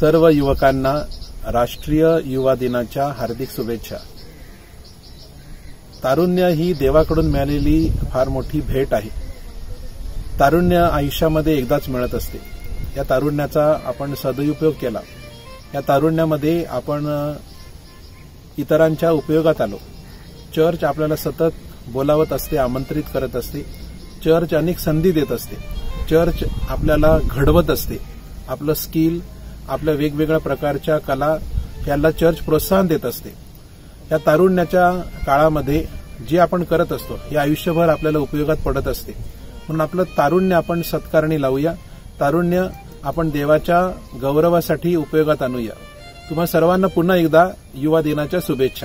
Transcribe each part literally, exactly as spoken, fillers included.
सर्व युवकांना राष्ट्रीय युवा दिनाच्या हार्दिक शुभेच्छा। तारुण्य ही देवाकडून मिळालेली फार मोठी भेट आहे। तारुण्य आयुष्यामध्ये एकदाच मिळत असते। या तारुण्याचा आपण सदुपयोग केला, या तारुण्यामध्ये आपण इतरांच्या उपयोगात आलो। चर्च आपल्याला सतत बोलावत असते, आमंत्रित करत असते। चर्च अनेक संधी देत असते। चर्च आपल्याला घडवत असते। आपलं स्किल, आपल्या वेगवेगळ्या प्रकारच्या कला याला चर्च प्रोत्साहन देत असते। या तारुण्याच्या काळामध्ये जे आपण करत असतो हे आयुष्यभर आपल्याला उपयोगात पडत असते। म्हणून आपलं तारुण्य आपण सत्कारणी लावूया। तारुण्य आपण देवाच्या गौरवासाठी उपयोगात आणूया। तुम्हा सर्वांना पुन्हा एकदा युवा दिनाच्या शुभेच्छा।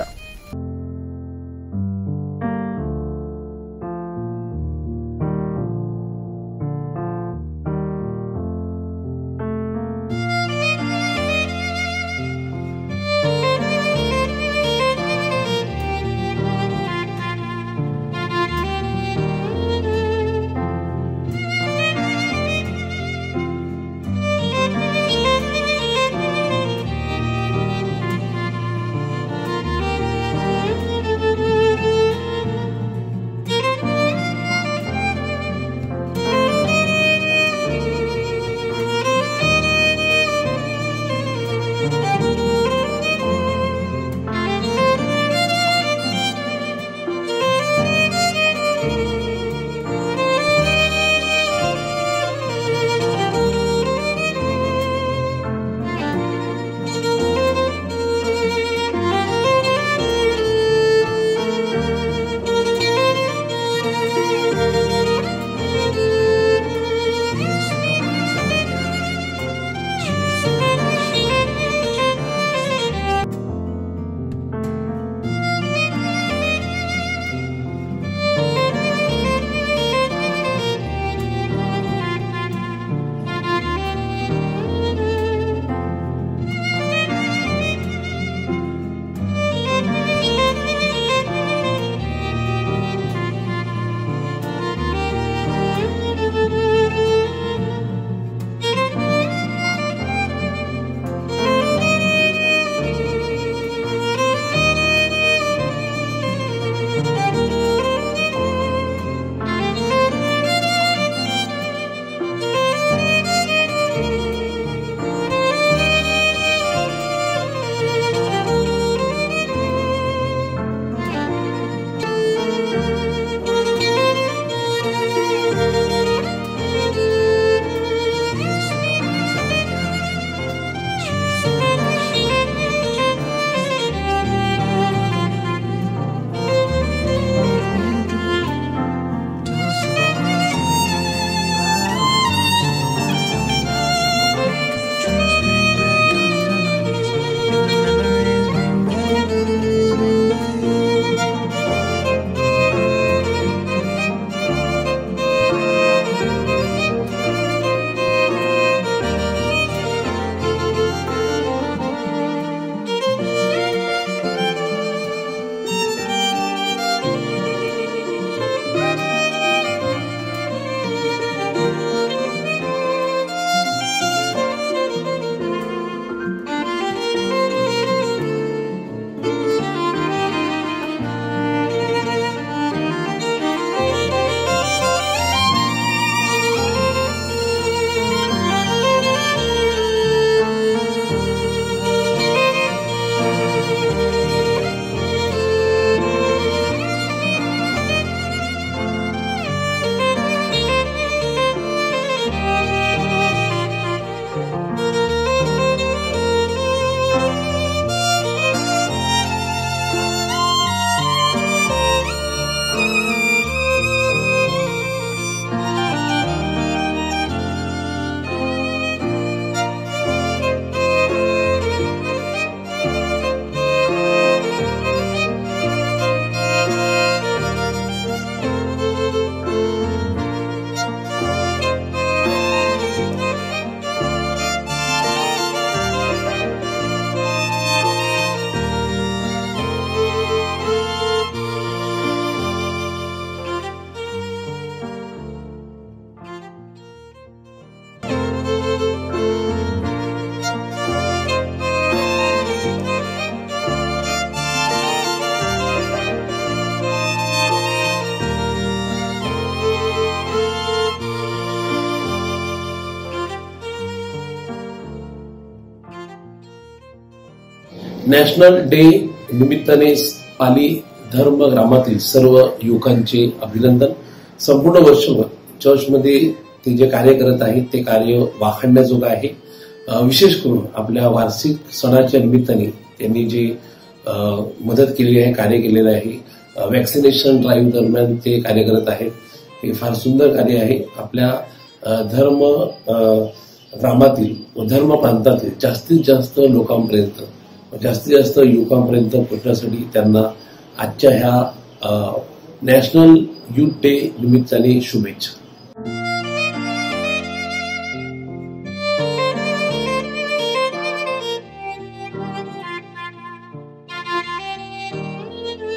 नॅशनल डे निमित्ताने पाली धर्म ग्रामातील सर्व युवकांचे अभिनंदन. संपूर्ण वर्षभर चर्चमध्ये ते जे कार्य करत आहेत ते कार्य वाखाणण्याजोगं आहे. विशेष करून आपल्या वार्षिक सणाच्या निमित्ताने त्यांनी जे मदत केलेली आहे, कार्य केलेलं आहे, वॅक्सिनेशन ड्राईव्ह दरम्यान ते कार्य करत आहेत. हे फार सुंदर कार्य आहे. आपल्या धर्म ग्रामातील व धर्म प्रांतातील जास्तीत जास्त लोकांपर्यंत, जास्तीत जास्त युवकांपर्यंत पोहोचण्यासाठी त्यांना आजच्या ह्या नॅशनल युथ डे निमित्ताने शुभेच्छा.